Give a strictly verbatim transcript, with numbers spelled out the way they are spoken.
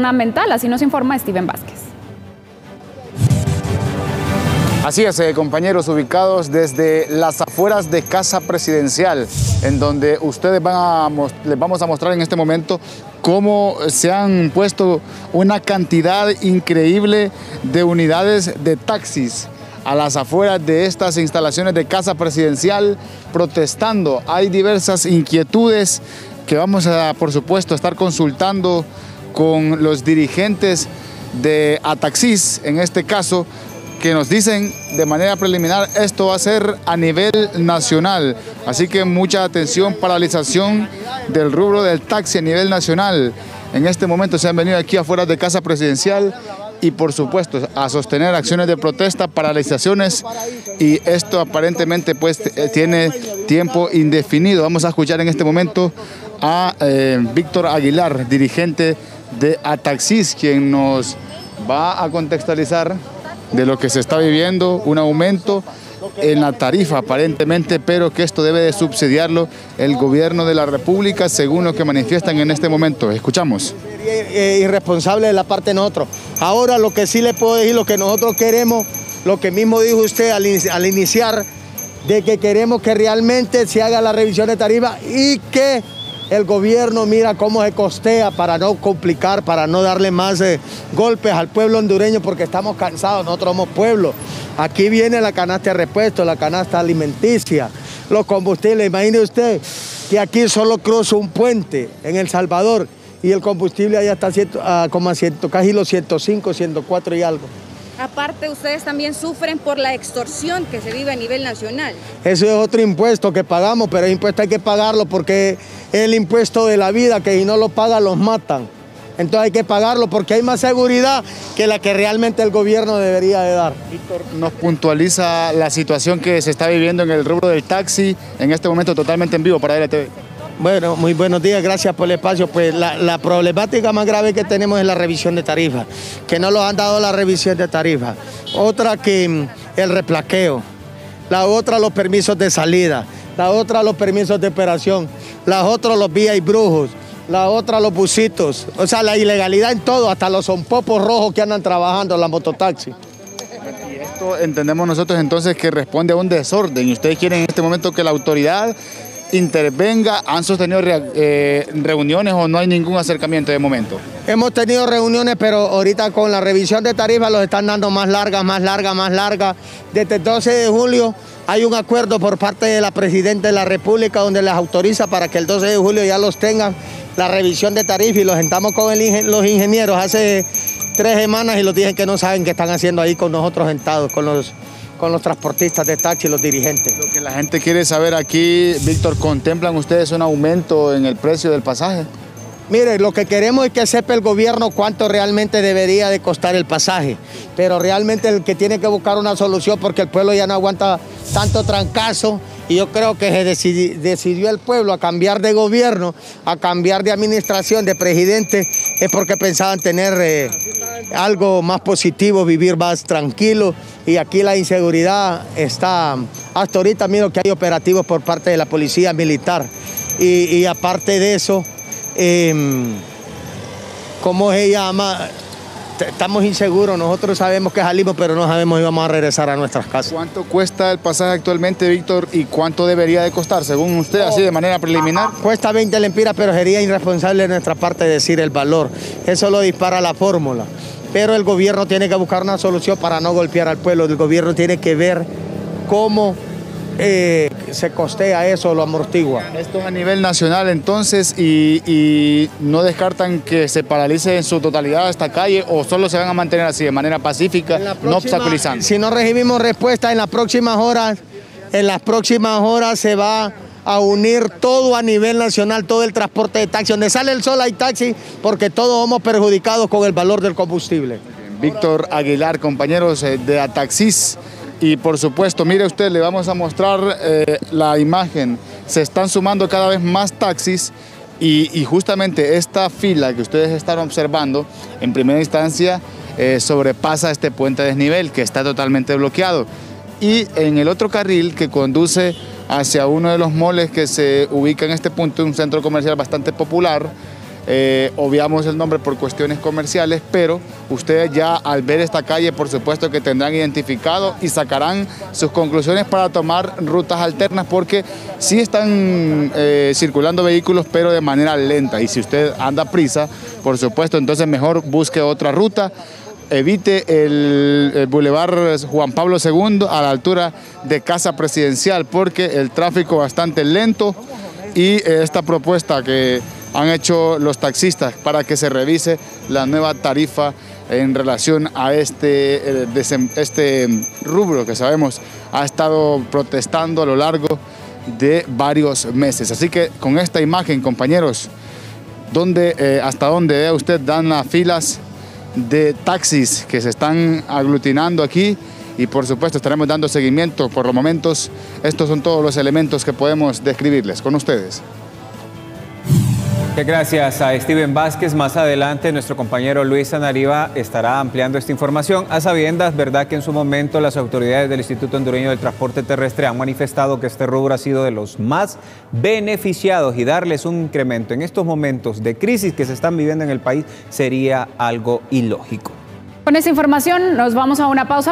Fundamental, así nos informa Steven Vázquez. Así es, eh, compañeros, ubicados desde las afueras de Casa Presidencial, en donde ustedes van a, les vamos a mostrar en este momento cómo se han puesto una cantidad increíble de unidades de taxis a las afueras de estas instalaciones de Casa Presidencial, protestando. Hay diversas inquietudes que vamos a, por supuesto, estar consultando con los dirigentes de Ataxis, en este caso, que nos dicen de manera preliminar esto va a ser a nivel nacional. Así que mucha atención, paralización del rubro del taxi a nivel nacional. En este momento se han venido aquí afuera de Casa Presidencial y por supuesto a sostener acciones de protesta, paralizaciones, y esto aparentemente pues tiene tiempo indefinido. Vamos a escuchar en este momento a eh, Víctor Aguilar, dirigente de Ataxis, quien nos va a contextualizar de lo que se está viviendo, un aumento en la tarifa aparentemente, pero que esto debe de subsidiarlo el gobierno de la República, según lo que manifiestan en este momento. Escuchamos. Sería irresponsable de la parte de nosotros. Ahora lo que sí le puedo decir, lo que nosotros queremos, lo que mismo dijo usted al, al iniciar, de que queremos que realmente se haga la revisión de tarifa y que el gobierno mira cómo se costea para no complicar, para no darle más eh, golpes al pueblo hondureño, porque estamos cansados, nosotros somos pueblo. Aquí viene la canasta de repuesto, la canasta alimenticia, los combustibles. Imagine usted que aquí solo cruza un puente en El Salvador y el combustible allá está ciento, uh, como a ciento, casi los ciento cinco, ciento cuatro y algo. Aparte, ustedes también sufren por la extorsión que se vive a nivel nacional. Eso es otro impuesto que pagamos, pero el impuesto hay que pagarlo porque es el impuesto de la vida, que si no lo pagan los matan. Entonces hay que pagarlo porque hay más seguridad que la que realmente el gobierno debería de dar. Víctor, nos puntualiza la situación que se está viviendo en el rubro del taxi, en este momento totalmente en vivo para L T V. Bueno, muy buenos días, gracias por el espacio. Pues la, la problemática más grave que tenemos es la revisión de tarifa, que no nos han dado la revisión de tarifa. Otra que el replaqueo, la otra los permisos de salida, la otra los permisos de operación, la otra los V I brujos, la otra los busitos, o sea, la ilegalidad en todo, hasta los sonpopos rojos que andan trabajando en la mototaxi. Y esto entendemos nosotros entonces que responde a un desorden y ustedes quieren en este momento que la autoridad intervenga. ¿Han sostenido re, eh, reuniones o no hay ningún acercamiento de momento? Hemos tenido reuniones, pero ahorita con la revisión de tarifas los están dando más largas, más largas, más largas. Desde el doce de julio hay un acuerdo por parte de la Presidenta de la República donde les autoriza para que el doce de julio ya los tengan la revisión de tarifas, y los sentamos con el, los ingenieros hace tres semanas y los dicen que no saben qué están haciendo ahí con nosotros sentados, con los con los transportistas de taxi y los dirigentes. Lo que la gente quiere saber aquí, Víctor, ¿contemplan ustedes un aumento en el precio del pasaje? Mire, lo que queremos es que sepa el gobierno cuánto realmente debería de costar el pasaje, pero realmente el que tiene que buscar una solución, porque el pueblo ya no aguanta tanto trancazo, y yo creo que se decidi, decidió el pueblo a cambiar de gobierno, a cambiar de administración, de presidente, es porque pensaban tener eh, algo más positivo, vivir más tranquilo, y aquí la inseguridad está, hasta ahorita miro que hay operativos por parte de la policía militar, y, y aparte de eso, eh, ¿cómo se llama? Estamos inseguros, nosotros sabemos que salimos, pero no sabemos si vamos a regresar a nuestras casas. ¿Cuánto cuesta el pasaje actualmente, Víctor, y cuánto debería de costar, según usted, así de manera preliminar? Cuesta veinte lempiras, pero sería irresponsable de nuestra parte decir el valor. Eso lo dispara la fórmula. Pero el gobierno tiene que buscar una solución para no golpear al pueblo. El gobierno tiene que ver cómo eh, se costea eso, lo amortigua. Esto es a nivel nacional entonces, y, y no descartan que se paralice en su totalidad esta calle, o solo se van a mantener así de manera pacífica, próxima, no obstaculizando. Si no recibimos respuesta en las próximas horas, en las próximas horas se va a unir todo a nivel nacional, todo el transporte de taxi. Donde sale el sol hay taxi, porque todos somos perjudicados con el valor del combustible. Víctor Aguilar, compañeros de Ataxis. Y por supuesto, mire usted, le vamos a mostrar eh, la imagen. Se están sumando cada vez más taxis y, y justamente esta fila que ustedes están observando, en primera instancia, eh, sobrepasa este puente de desnivel que está totalmente bloqueado. Y en el otro carril que conduce hacia uno de los moles que se ubica en este punto, un centro comercial bastante popular, Eh, obviamos el nombre por cuestiones comerciales, pero ustedes ya al ver esta calle, por supuesto que tendrán identificado y sacarán sus conclusiones para tomar rutas alternas, porque sí están eh, circulando vehículos, pero de manera lenta, y si usted anda prisa, por supuesto, entonces mejor busque otra ruta. Evite el, el Boulevard Juan Pablo segundo a la altura de Casa Presidencial, porque el tráfico bastante lento, y esta propuesta que han hecho los taxistas para que se revise la nueva tarifa en relación a este, este rubro que sabemos ha estado protestando a lo largo de varios meses. Así que con esta imagen, compañeros, donde, eh, hasta donde vea usted dan las filas de taxis que se están aglutinando aquí, y por supuesto estaremos dando seguimiento. Por los momentos, estos son todos los elementos que podemos describirles con ustedes. Gracias a Steven Vázquez. Más adelante nuestro compañero Luis Anariva estará ampliando esta información. A sabiendas, verdad que en su momento las autoridades del Instituto Hondureño del Transporte Terrestre han manifestado que este rubro ha sido de los más beneficiados, y darles un incremento en estos momentos de crisis que se están viviendo en el país sería algo ilógico. Con esta información nos vamos a una pausa.